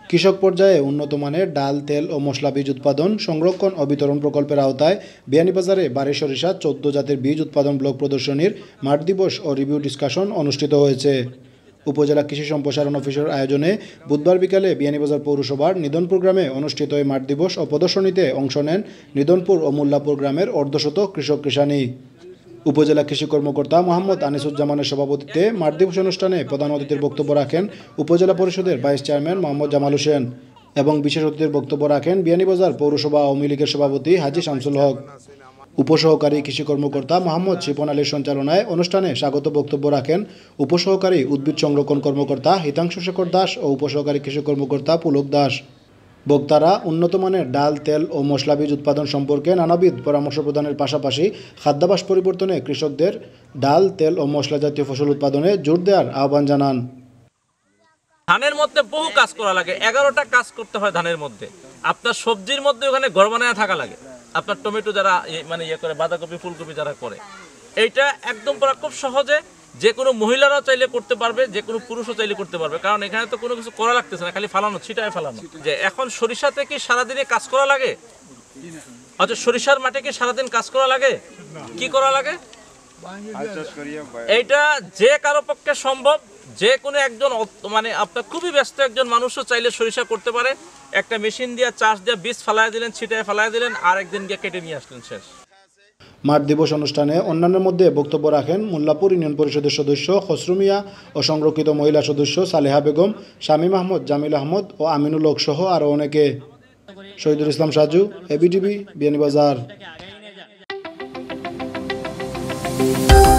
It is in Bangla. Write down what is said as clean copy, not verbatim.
কৃষক পর্যায়ে উন্নত মানের ডাল, তেল ও মশলা বীজ উৎপাদন, সংরক্ষণ ও বিতরণ প্রকল্পের আওতায় বিয়ানীবাজারে বাড়ি সরিষা 14 জাতের বীজ উৎপাদন ব্লক প্রদর্শনীর মাঠ দিবস ও রিভিউ ডিসকাশন অনুষ্ঠিত হয়েছে। উপজেলা কৃষি সম্প্রসারণ অফিসের আয়োজনে বুধবার বিকালে বিয়ানীবাজার পৌরসভার নিধনপুর গ্রামে অনুষ্ঠিত এই মাঠ দিবস ও প্রদর্শনীতে অংশ নেন নিধনপুর ও মোল্লাপুর গ্রামের অর্ধশত কৃষক কৃষানী। উপজেলা কৃষি কর্মকর্তা মোহাম্মদ আনিসুজ্জামানের সভাপতিত্বে মাঠ দিবস অনুষ্ঠানে প্রধান অতিথির বক্তব্য রাখেন উপজেলা পরিষদের ভাইস চেয়ারম্যান মোহাম্মদ জামাল হোসেন এবং বিশেষ অতিথির বক্তব্য রাখেন বিয়ানীবাজার পৌরসভা আওয়ামী লীগের সভাপতি হাজী শামসুল হক। উপসহকারী কৃষি কর্মকর্তা মোহাম্মদ শিপন আলীর সঞ্চালনায় অনুষ্ঠানে স্বাগত বক্তব্য রাখেন উপসহকারী উদ্ভিদ সংরক্ষণ কর্মকর্তা হিতাংশু শেখর দাস ও উপসহকারী কৃষি কর্মকর্তা পুলক দাস। বক্তারা উন্নত মানের ডাল, তেল ও মশলা বীজ উৎপাদন সম্পর্কে নানাবিধ পরামর্শ প্রদানের পাশাপাশি খাদ্যাভ্যাস পরিবর্তনে কৃষকদের ডাল, তেল ও মশলা জাতীয় ফসল উৎপাদনে জোর দেওয়ার আহ্বান জানান। ধানের মধ্যে বহু কাজ করা লাগে, 11টা কাজ করতে হয় ধানের মধ্যে। আপনার সবজির মধ্যে ওখানে ঘর বানায় থাকা লাগে। আপনার টমেটো যারা ইয়ে করে, বাঁধাকপি, ফুলকপি যারা করে, এইটা একদম পুরো খুব সহজে যে কোনো মহিলারাও চাইলে করতে পারবে, যে কোনো পুরুষও চাইলে করতে পারবে, কারণ এখানে তো কোনো কিছু করা লাগতেছে না, খালি ফালানো, ছিটায় ফালানো। যে এখন সরিষাতে কি সারাদিনে কাজ করা লাগে? আচ্ছা, সরিষার মাঠে কি সারাদিন কাজ করা লাগে? কি করা লাগে? এইটা যে কারো পক্ষে সম্ভব, যে কোনো একজন আপনার খুবই ব্যস্ত একজন মানুষও চাইলে সরিষা করতে পারে। একটা মেশিন দিয়ে চাষ দিয়ে বীজ ফালাই দিলেন, ছিটায় ফালাই দিলেন, আর একদিন গিয়ে কেটে নিয়ে আসলেন, শেষ। মাঠ দিবস অনুষ্ঠানে অন্যান্যের মধ্যে বক্তব্য রাখেন মোল্লাপুর ইউনিয়ন পরিষদের সদস্য খসরু মিয়া ও সংরক্ষিত মহিলা সদস্য সালেহা বেগম, শামীম আহমদ, জামিল আহমদ ও আমিনুল হক সহ আরও অনেকে। শহীদুল ইসলাম সাজু, ABtv, বিয়ানীবাজার।